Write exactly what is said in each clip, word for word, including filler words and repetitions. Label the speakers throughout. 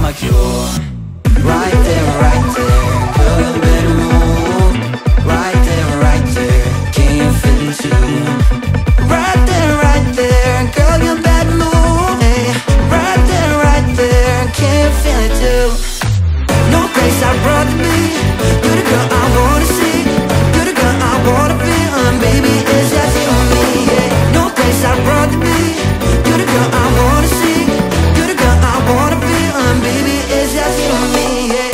Speaker 1: like you're right there, right there. Girl, you better move. Right there, right there. Can you feel it too? Right there, right there. Girl, you better move. Hey, right there, right there. Can you feel it too? No place I'd rather be. You're the girl I wanna see. You're the girl I wanna be. And baby, it's just you and me. Yeah. No place I'd rather be. You're the girl I wanna see. You're the girl I wanna be. And baby, it's just you and me. Yeah.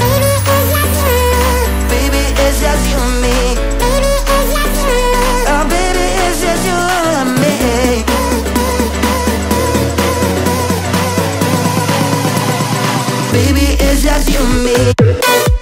Speaker 1: Baby, it's just you and me. Oh, baby, it's just you and me. Baby, it's just you and me.